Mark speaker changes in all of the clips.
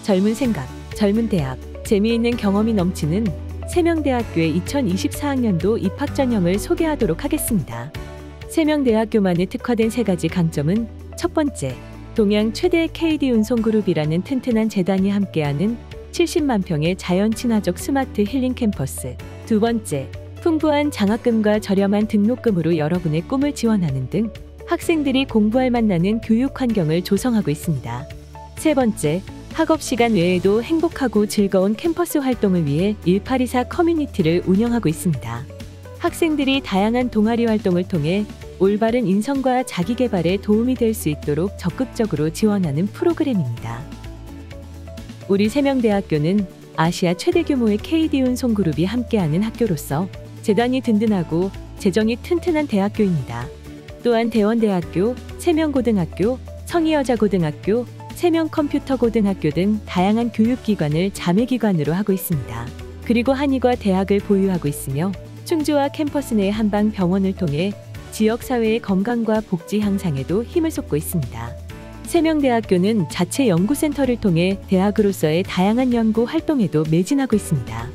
Speaker 1: 젊은 생각, 젊은 대학, 재미있는 경험이 넘치는 세명대학교의 2024학년도 입학 전형을 소개하도록 하겠습니다. 세명대학교만에 특화된 3가지 강점은 첫 번째, 동양 최대 KD 운송그룹이라는 튼튼한 재단이 함께하는 70만 평의 자연 친화적 스마트 힐링 캠퍼스. 두 번째, 풍부한 장학금과 저렴한 등록금으로 여러분의 꿈을 지원하는 등 학생들이 공부할 만나는 교육 환경을 조성하고 있습니다. 세 번째, 학업 시간 외에도 행복하고 즐거운 캠퍼스 활동을 위해 1824 커뮤니티를 운영하고 있습니다. 학생들이 다양한 동아리 활동을 통해 올바른 인성과 자기개발에 도움이 될 수 있도록 적극적으로 지원하는 프로그램입니다. 우리 세명대학교는 아시아 최대 규모의 KD 운송그룹이 함께하는 학교로서 재단이 든든하고 재정이 튼튼한 대학교입니다. 또한 대원대학교, 세명고등학교, 성희여자고등학교, 세명컴퓨터고등학교 등 다양한 교육기관을 자매기관으로 하고 있습니다. 그리고 한의과 대학을 보유하고 있으며 충주와 캠퍼스 내 한방병원을 통해 지역사회의 건강과 복지 향상에도 힘을 쏟고 있습니다. 세명대학교는 자체 연구센터를 통해 대학으로서의 다양한 연구 활동에도 매진하고 있습니다.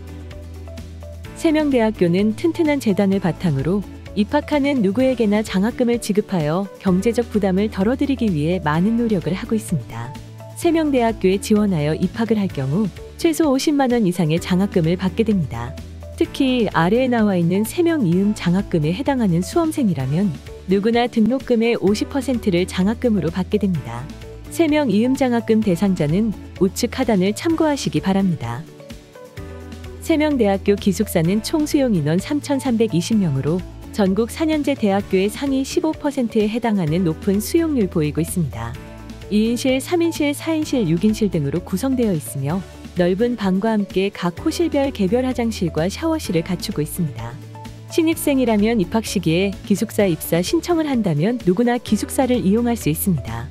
Speaker 1: 세명대학교는 튼튼한 재단을 바탕으로 입학하는 누구에게나 장학금을 지급하여 경제적 부담을 덜어드리기 위해 많은 노력을 하고 있습니다. 세명대학교에 지원하여 입학을 할 경우 최소 50만 원 이상의 장학금을 받게 됩니다. 특히 아래에 나와 있는 세명이음 장학금에 해당하는 수험생이라면 누구나 등록금의 50%를 장학금으로 받게 됩니다. 세명이음 장학금 대상자는 우측 하단을 참고하시기 바랍니다. 세명대학교 기숙사는 총 수용 인원 3,320명으로 전국 4년제 대학교의 상위 15%에 해당하는 높은 수용률 보이고 있습니다. 2인실, 3인실, 4인실, 6인실 등으로 구성되어 있으며 넓은 방과 함께 각 호실별 개별 화장실과 샤워실을 갖추고 있습니다. 신입생이라면 입학 시기에 기숙사 입사 신청을 한다면 누구나 기숙사를 이용할 수 있습니다.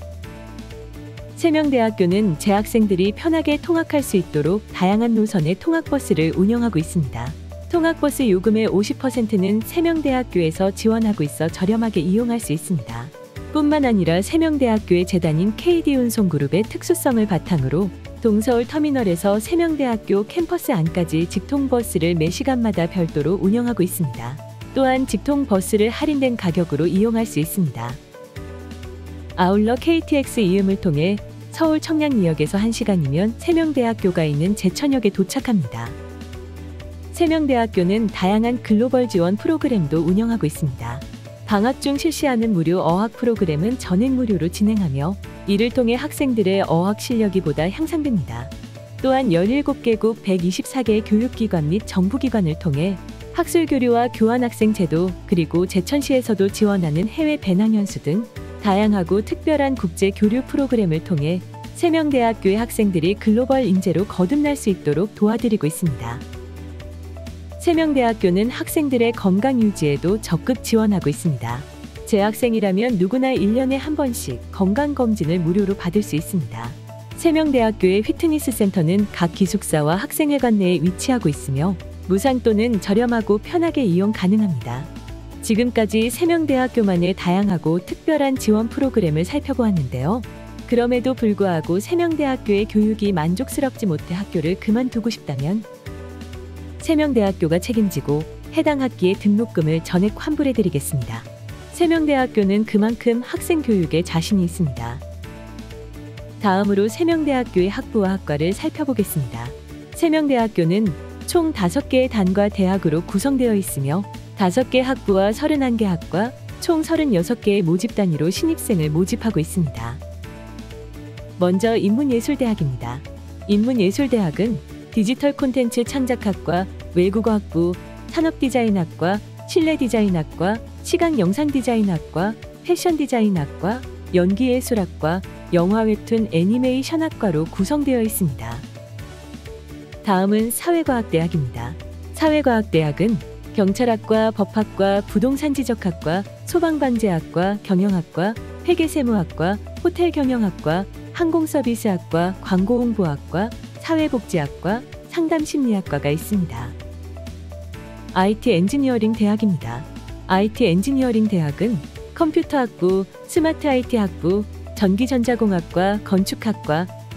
Speaker 1: 세명대학교는 재학생들이 편하게 통학할 수 있도록 다양한 노선의 통학버스를 운영하고 있습니다. 통학버스 요금의 50%는 세명대학교에서 지원하고 있어 저렴하게 이용할 수 있습니다. 뿐만 아니라 세명대학교의 재단인 KD 운송그룹의 특수성을 바탕으로 동서울 터미널에서 세명대학교 캠퍼스 안까지 직통버스를 매 시간마다 별도로 운영하고 있습니다. 또한 직통버스를 할인된 가격으로 이용할 수 있습니다. 아울러 KTX 이음을 통해 서울 청량리역에서 1시간이면 세명대학교가 있는 제천역에 도착합니다. 세명대학교는 다양한 글로벌 지원 프로그램도 운영하고 있습니다. 방학 중 실시하는 무료 어학 프로그램은 전액 무료로 진행하며 이를 통해 학생들의 어학 실력이 보다 향상됩니다. 또한 17개국 124개의 교육기관 및 정부기관을 통해 학술교류와 교환학생 제도 그리고 제천시에서도 지원하는 해외 배낭연수 등 다양하고 특별한 국제 교류 프로그램을 통해 세명대학교의 학생들이 글로벌 인재로 거듭날 수 있도록 도와드리고 있습니다. 세명대학교는 학생들의 건강 유지에도 적극 지원하고 있습니다. 재학생이라면 누구나 1년에 한 번씩 건강검진을 무료로 받을 수 있습니다. 세명대학교의 피트니스 센터는 각 기숙사와 학생회관 내에 위치하고 있으며 무상 또는 저렴하고 편하게 이용 가능합니다. 지금까지 세명대학교만의 다양하고 특별한 지원 프로그램을 살펴보았는데요. 그럼에도 불구하고 세명대학교의 교육이 만족스럽지 못해 학교를 그만두고 싶다면 세명대학교가 책임지고 해당 학기의 등록금을 전액 환불해드리겠습니다. 세명대학교는 그만큼 학생 교육에 자신이 있습니다. 다음으로 세명대학교의 학부와 학과를 살펴보겠습니다. 세명대학교는 총 5개의 단과 대학으로 구성되어 있으며 5개 학부와 31개 학과, 총 36개의 모집 단위로 신입생을 모집하고 있습니다. 먼저 인문예술대학입니다. 인문예술대학은 디지털 콘텐츠 창작학과, 외국어학부, 산업디자인학과, 실내디자인학과, 시각영상디자인학과, 패션디자인학과, 연기예술학과, 영화웹툰 애니메이션학과로 구성되어 있습니다. 다음은 사회과학대학입니다. 사회과학대학은 경찰학과, 법학과, 부동산지적학과, 소방방재학과, 경영학과, 회계세무학과, 호텔경영학과, 항공서비스학과, 광고홍보학과, 사회복지학과, 상담심리학과가 있습니다. IT 엔지니어링 대학입니다. IT 엔지니어링 대학은 컴퓨터학부, 스마트 IT 학부, 전기전자공학과, 건축학과,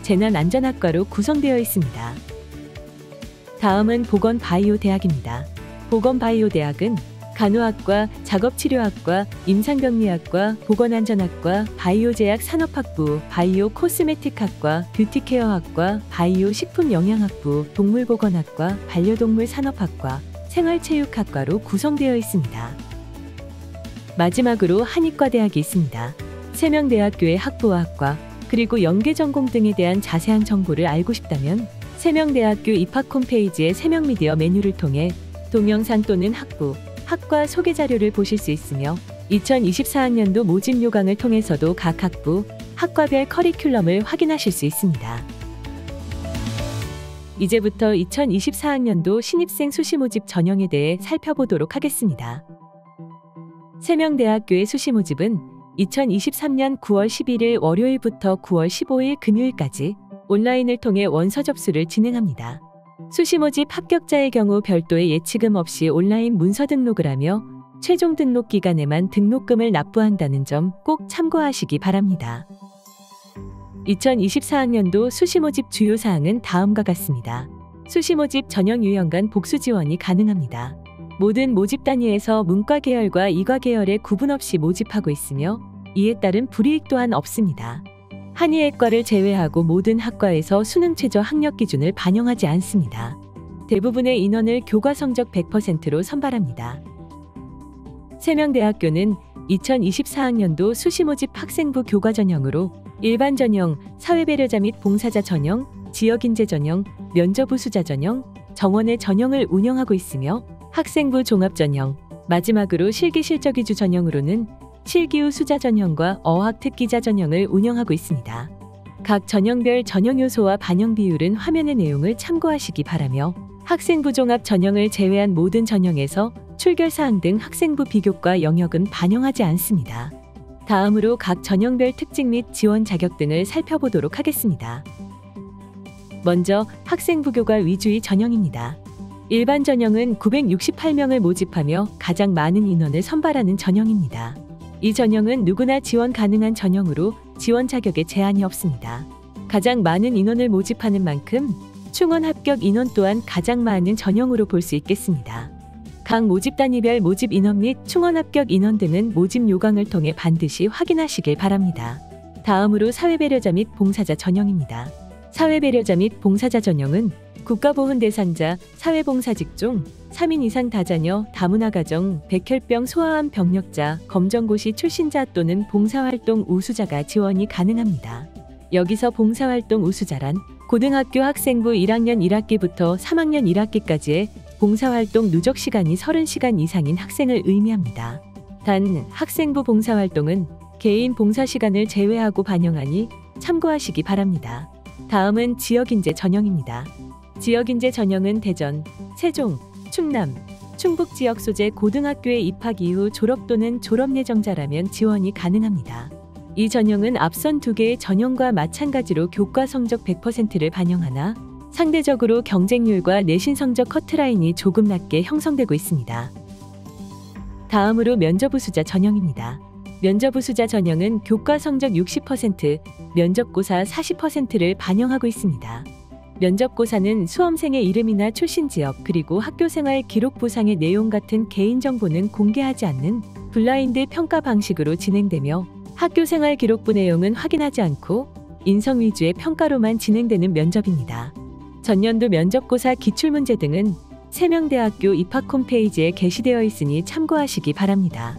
Speaker 1: 재난안전학과로 구성되어 있습니다. 다음은 보건바이오대학입니다. 보건바이오대학은 간호학과, 작업치료학과, 임상병리학과, 보건안전학과, 바이오제약 산업학부, 바이오 코스메틱학과, 뷰티케어학과, 바이오 식품영양학부, 동물보건학과, 반려동물 산업학과, 생활체육학과로 구성되어 있습니다. 마지막으로 한의과대학이 있습니다. 세명대학교의 학부와 학과, 그리고 연계전공 등에 대한 자세한 정보를 알고 싶다면 세명대학교 입학 홈페이지의 세명미디어 메뉴를 통해 동영상 또는 학부, 학과 소개 자료를 보실 수 있으며 2024학년도 모집 요강을 통해서도 각 학부, 학과별 커리큘럼을 확인하실 수 있습니다. 이제부터 2024학년도 신입생 수시 모집 전형에 대해 살펴보도록 하겠습니다. 세명대학교의 수시 모집은 2023년 9월 11일 월요일부터 9월 15일 금요일까지 온라인을 통해 원서 접수를 진행합니다. 수시 모집 합격자의 경우 별도의 예치금 없이 온라인 문서 등록을 하며 최종 등록 기간에만 등록금을 납부한다는 점 꼭 참고하시기 바랍니다. 2024학년도 수시 모집 주요 사항은 다음과 같습니다. 수시 모집 전형 유형간 복수 지원이 가능합니다. 모든 모집 단위에서 문과 계열과 이과 계열에 구분 없이 모집하고 있으며 이에 따른 불이익 또한 없습니다. 한의학과를 제외하고 모든 학과에서 수능 최저 학력 기준을 반영하지 않습니다. 대부분의 인원을 교과 성적 100%로 선발합니다. 세명대학교는 2024학년도 수시 모집 학생부 교과 전형으로 일반 전형, 사회배려자 및 봉사자 전형, 지역인재 전형, 면접 우수자 전형, 정원의 전형을 운영하고 있으며 학생부 종합 전형, 마지막으로 실기 실적 위주 전형으로는 실기후 수자 전형과 어학 특기자 전형을 운영하고 있습니다. 각 전형별 전형 요소와 반영 비율은 화면의 내용을 참고하시기 바라며 학생부 종합 전형을 제외한 모든 전형에서 출결사항 등 학생부 비교과 영역은 반영하지 않습니다. 다음으로 각 전형별 특징 및 지원 자격 등을 살펴보도록 하겠습니다. 먼저 학생부 교과 위주의 전형입니다. 일반 전형은 968명을 모집하며 가장 많은 인원을 선발하는 전형입니다. 이 전형은 누구나 지원 가능한 전형으로 지원 자격에 제한이 없습니다. 가장 많은 인원을 모집하는 만큼 충원 합격 인원 또한 가장 많은 전형으로 볼 수 있겠습니다. 각 모집 단위별 모집 인원 및 충원 합격 인원 등은 모집 요강을 통해 반드시 확인하시길 바랍니다. 다음으로 사회배려자 및 봉사자 전형입니다. 사회배려자 및 봉사자 전형은 국가보훈 대상자, 사회봉사 직종, 3인 이상 다자녀, 다문화 가정, 백혈병 소아암 병력자, 검정고시 출신자 또는 봉사활동 우수자가 지원이 가능합니다. 여기서 봉사활동 우수자란 고등학교 학생부 1학년 1학기부터 3학년 1학기까지의 봉사활동 누적 시간이 30시간 이상인 학생을 의미합니다. 단, 학생부 봉사활동은 개인 봉사 시간을 제외하고 반영하니 참고하시기 바랍니다. 다음은 지역인재 전형입니다. 지역인재 전형은 대전, 세종, 충남, 충북 지역 소재 고등학교에 입학 이후 졸업 또는 졸업 예정자라면 지원이 가능합니다. 이 전형은 앞선 두 개의 전형과 마찬가지로 교과 성적 100%를 반영하나 상대적으로 경쟁률과 내신 성적 커트라인이 조금 낮게 형성되고 있습니다. 다음으로 면접 우수자 전형입니다. 면접 우수자 전형은 교과 성적 60%, 면접고사 40%를 반영하고 있습니다. 면접고사는 수험생의 이름이나 출신 지역 그리고 학교생활 기록 부상의 내용 같은 개인정보는 공개하지 않는 블라인드 평가 방식으로 진행되며 학교생활 기록부 내용은 확인하지 않고 인성 위주의 평가로만 진행되는 면접입니다. 전년도 면접고사 기출문제 등은 세명대학교 입학 홈페이지에 게시되어 있으니 참고하시기 바랍니다.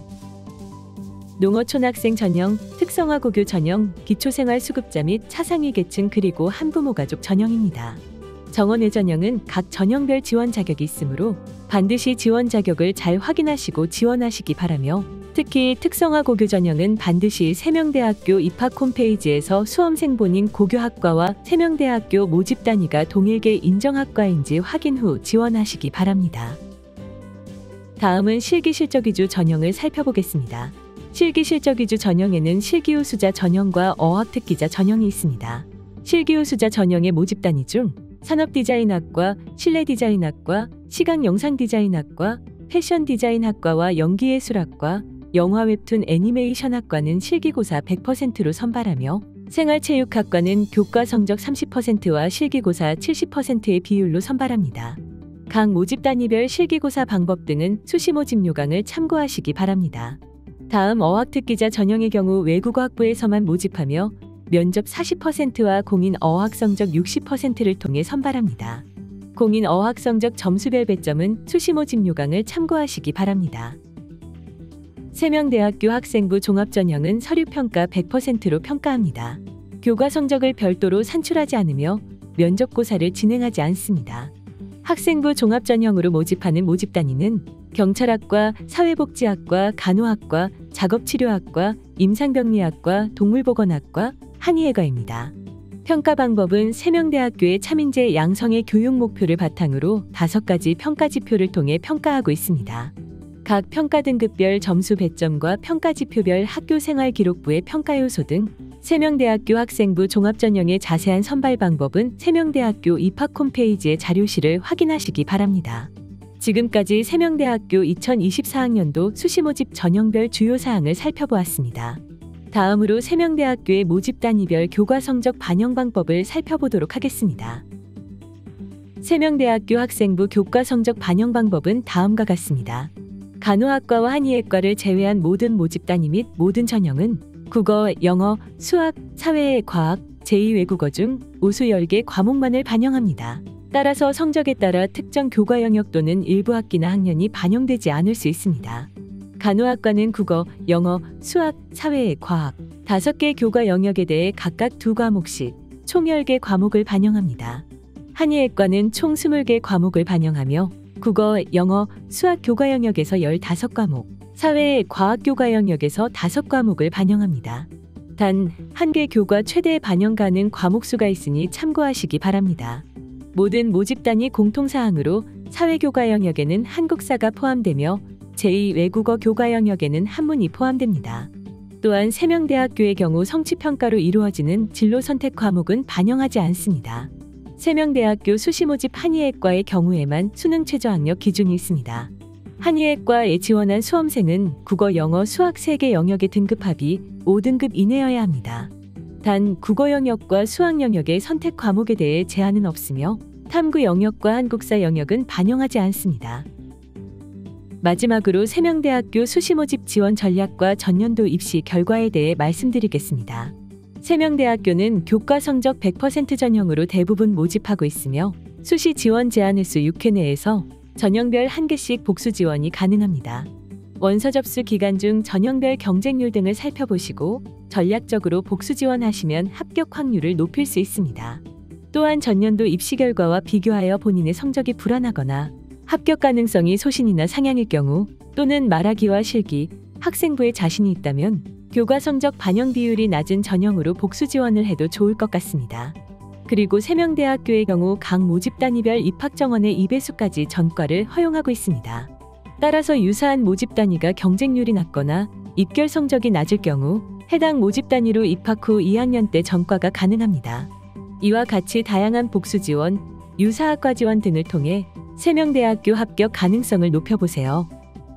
Speaker 1: 농어촌학생 전형, 특성화고교 전형, 기초생활수급자 및 차상위 계층 그리고 한부모 가족 전형입니다. 정원외 전형은 각 전형별 지원 자격이 있으므로 반드시 지원 자격을 잘 확인하시고 지원하시기 바라며 특히 특성화고교 전형은 반드시 세명대학교 입학 홈페이지에서 수험생 본인 고교학과와 세명대학교 모집 단위가 동일계 인정학과인지 확인 후 지원하시기 바랍니다. 다음은 실기실적 위주 전형을 살펴보겠습니다. 실기실적 위주 전형에는 실기우수자 전형과 어학특기자 전형이 있습니다. 실기우수자 전형의 모집 단위 중 산업디자인학과, 실내디자인학과, 시각영상디자인학과, 패션디자인학과와 연기예술학과, 영화 웹툰 애니메이션학과는 실기고사 100%로 선발하며 생활체육학과는 교과 성적 30%와 실기고사 70%의 비율로 선발합니다. 각 모집 단위별 실기고사 방법 등은 수시 모집 요강을 참고하시기 바랍니다. 다음 어학특기자 전형의 경우 외국어 학부에서만 모집하며 면접 40%와 공인 어학 성적 60%를 통해 선발합니다. 공인 어학 성적 점수별 배점은 수시 모집 요강을 참고하시기 바랍니다. 세명대학교 학생부 종합전형은 서류평가 100%로 평가합니다. 교과 성적을 별도로 산출하지 않으며 면접고사를 진행하지 않습니다. 학생부 종합전형으로 모집하는 모집 단위는 경찰학과, 사회복지학과, 간호학과, 작업치료학과, 임상병리학과, 동물보건학과, 한의예과입니다. 평가 방법은 세명대학교의 차민재 양성의 교육 목표를 바탕으로 5가지 평가 지표를 통해 평가하고 있습니다. 각 평가 등급별 점수 배점과 평가 지표별 학교 생활 기록부의 평가 요소 등 세명대학교 학생부 종합전형의 자세한 선발 방법은 세명대학교 입학 홈페이지의 자료실을 확인하시기 바랍니다. 지금까지 세명대학교 2024학년도 수시 모집 전형별 주요 사항을 살펴보았습니다. 다음으로 세명대학교의 모집 단위별 교과 성적 반영 방법을 살펴보도록 하겠습니다. 세명대학교 학생부 교과 성적 반영 방법은 다음과 같습니다. 간호학과와 한의예과를 제외한 모든 모집 단위 및 모든 전형은 국어, 영어, 수학, 사회, 과학, 제2외국어 중 우수 10개 과목만을 반영합니다. 따라서 성적에 따라 특정 교과 영역 또는 일부 학기나 학년이 반영되지 않을 수 있습니다. 간호학과는 국어, 영어, 수학, 사회, 과학 5개 교과 영역에 대해 각각 2과목씩 총 10개 과목을 반영합니다. 한의예과는 총 20개 과목을 반영하며 국어, 영어, 수학 교과 영역에서 15과목, 사회, 과학 교과 영역에서 5과목을 반영합니다. 단, 한 개 교과 최대 반영 가능 과목 수가 있으니 참고하시기 바랍니다. 모든 모집 단위 공통사항으로 사회교과 영역에는 한국사가 포함되며 제2외국어 교과 영역에는 한문이 포함됩니다. 또한 세명대학교의 경우 성취평가로 이루어지는 진로 선택 과목은 반영하지 않습니다. 세명대학교 수시 모집 한의예과의 경우에만 수능 최저학력 기준이 있습니다. 한의예과에 지원한 수험생은 국어, 영어, 수학 3개 영역의 등급합이 5등급 이내여야 합니다. 단 국어 영역과 수학 영역의 선택 과목에 대해 제한은 없으며 탐구 영역과 한국사 영역은 반영하지 않습니다. 마지막으로 세명대학교 수시 모집 지원 전략과 전년도 입시 결과에 대해 말씀드리겠습니다. 세명대학교는 교과 성적 100% 전형으로 대부분 모집하고 있으며 수시 지원 제한 횟수 6회 내에서 전형별 1개씩 복수 지원이 가능합니다. 원서 접수 기간 중 전형별 경쟁률 등을 살펴보시고 전략적으로 복수 지원하시면 합격 확률을 높일 수 있습니다. 또한 전년도 입시 결과와 비교하여 본인의 성적이 불안하거나 합격 가능성이 소신이나 상향일 경우 또는 말하기와 실기, 학생부에 자신이 있다면 교과 성적 반영 비율이 낮은 전형으로 복수 지원을 해도 좋을 것 같습니다. 그리고 세명대학교의 경우 각 모집 단위별 입학 정원의 2배수까지 전과를 허용하고 있습니다. 따라서 유사한 모집 단위가 경쟁률이 낮거나 입결 성적이 낮을 경우 해당 모집 단위로 입학 후 2학년 때 전과가 가능합니다. 이와 같이 다양한 복수 지원, 유사학과 지원 등을 통해 세명대학교 합격 가능성을 높여보세요.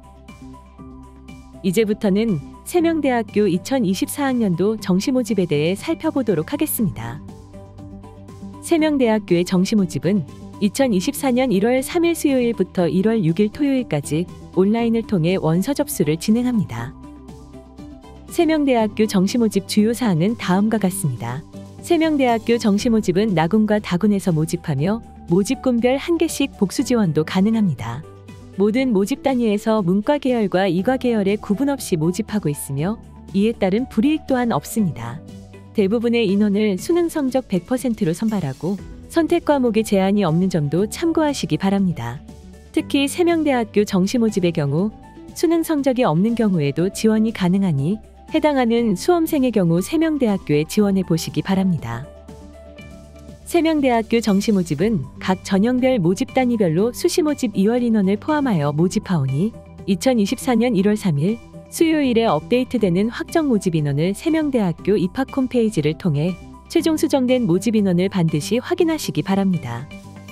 Speaker 1: 이제부터는 세명대학교 2024학년도 정시 모집에 대해 살펴보도록 하겠습니다. 세명대학교의 정시 모집은 2024년 1월 3일 수요일부터 1월 6일 토요일까지 온라인을 통해 원서 접수를 진행합니다. 세명대학교 정시 모집 주요 사항은 다음과 같습니다. 세명대학교 정시 모집은 나군과 다군에서 모집하며 모집군별 1개씩 복수 지원도 가능합니다. 모든 모집 단위에서 문과 계열과 이과 계열에 구분 없이 모집하고 있으며 이에 따른 불이익 또한 없습니다. 대부분의 인원을 수능 성적 100%로 선발하고 선택 과목에 제한이 없는 점도 참고하시기 바랍니다. 특히 세명대학교 정시 모집의 경우 수능 성적이 없는 경우에도 지원이 가능하니 해당하는 수험생의 경우 세명대학교에 지원해 보시기 바랍니다. 세명대학교 정시 모집은 각 전형별 모집 단위별로 수시 모집 2월 인원을 포함하여 모집하오니 2024년 1월 3일 수요일에 업데이트되는 확정 모집 인원을 세명대학교 입학 홈페이지를 통해 최종 수정된 모집 인원을 반드시 확인하시기 바랍니다.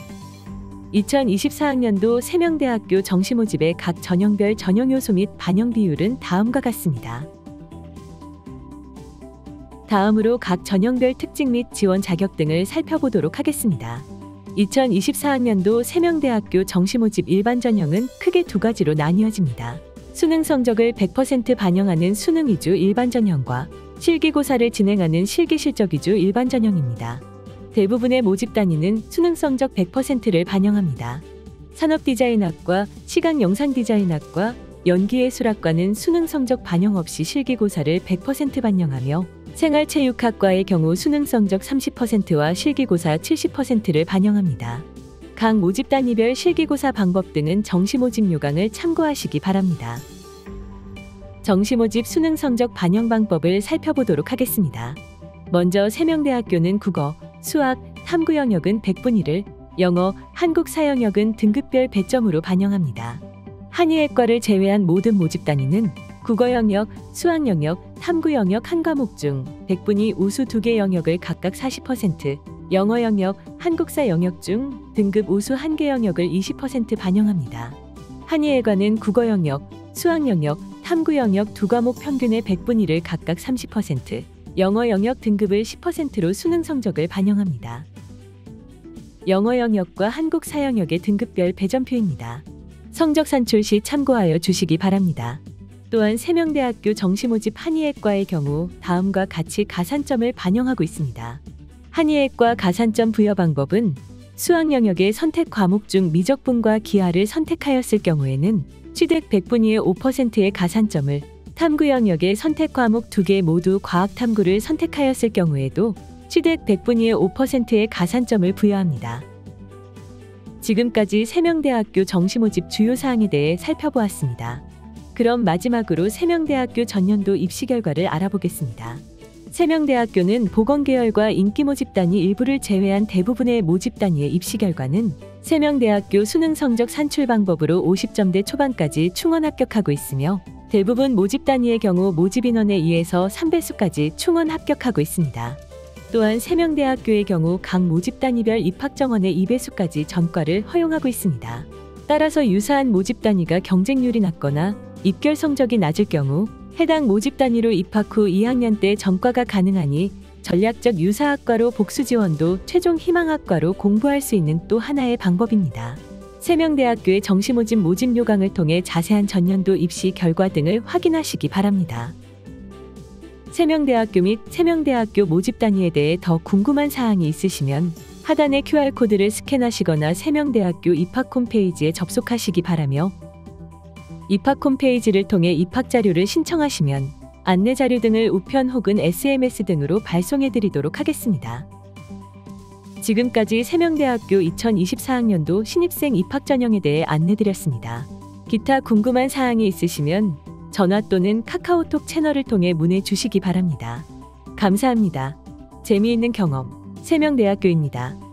Speaker 1: 2024학년도 세명대학교 정시 모집의 각 전형별 전형 요소 및 반영 비율은 다음과 같습니다. 다음으로 각 전형별 특징 및 지원 자격 등을 살펴보도록 하겠습니다. 2024학년도 세명대학교 정시모집 일반 전형은 크게 두 가지로 나뉘어집니다. 수능 성적을 100% 반영하는 수능 위주 일반 전형과 실기고사를 진행하는 실기 실적 위주 일반 전형입니다. 대부분의 모집 단위는 수능 성적 100%를 반영합니다. 산업디자인학과, 시각영상디자인학과, 연기예술학과는 수능 성적 반영 없이 실기고사를 100% 반영하며 생활체육학과의 경우 수능 성적 30%와 실기고사 70%를 반영합니다. 각 모집 단위별 실기고사 방법 등은 정시모집 요강을 참고하시기 바랍니다. 정시모집 수능 성적 반영 방법을 살펴보도록 하겠습니다. 먼저 세명대학교는 국어, 수학, 탐구 영역은 100분위를, 영어, 한국사 영역은 등급별 배점으로 반영합니다. 한의학과를 제외한 모든 모집 단위는 국어 영역, 수학 영역, 탐구 영역 한 과목 중 100분위 우수 2개 영역을 각각 40%, 영어 영역, 한국사 영역 중 등급 우수 1개 영역을 20% 반영합니다. 한의학과는 국어 영역, 수학 영역, 탐구 영역 두 과목 평균의 100분위를 각각 30%, 영어 영역 등급을 10%로 수능 성적을 반영합니다. 영어 영역과 한국사 영역의 등급별 배점표입니다. 성적 산출 시 참고하여 주시기 바랍니다. 또한 세명대학교 정시모집 한의학과의 경우 다음과 같이 가산점을 반영하고 있습니다. 한의학과 가산점 부여 방법은 수학 영역의 선택 과목 중 미적분과 기하를 선택하였을 경우에는 취득 100분위의 5%의 가산점을, 탐구 영역의 선택 과목 2개 모두 과학탐구를 선택하였을 경우에도 취득 100분위의 5%의 가산점을 부여합니다. 지금까지 세명대학교 정시모집 주요 사항에 대해 살펴보았습니다. 그럼 마지막으로 세명대학교 전년도 입시 결과를 알아보겠습니다. 세명대학교는 보건계열과 인기모집 단위 일부를 제외한 대부분의 모집 단위의 입시 결과는 세명대학교 수능 성적 산출 방법으로 50점대 초반까지 충원 합격하고 있으며 대부분 모집 단위의 경우 모집 인원의 2에서 3배수까지 충원 합격하고 있습니다. 또한 세명대학교의 경우 각 모집 단위별 입학 정원의 2배수까지 전과를 허용하고 있습니다. 따라서 유사한 모집 단위가 경쟁률이 낮거나 입결 성적이 낮을 경우 해당 모집 단위로 입학 후 2학년 때 전과가 가능하니 전략적 유사학과로 복수 지원도 최종 희망학과로 공부할 수 있는 또 하나의 방법입니다. 세명대학교의 정시모집 모집 요강을 통해 자세한 전년도 입시 결과 등을 확인하시기 바랍니다. 세명대학교 및 세명대학교 모집 단위에 대해 더 궁금한 사항이 있으시면 하단의 QR코드를 스캔하시거나 세명대학교 입학 홈페이지에 접속하시기 바라며 입학 홈페이지를 통해 입학 자료를 신청하시면 안내 자료 등을 우편 혹은 SMS 등으로 발송해 드리도록 하겠습니다. 지금까지 세명대학교 2024학년도 신입생 입학 전형에 대해 안내 드렸습니다. 기타 궁금한 사항이 있으시면 전화 또는 카카오톡 채널을 통해 문의 주시기 바랍니다. 감사합니다. 재미있는 경험, 세명대학교입니다.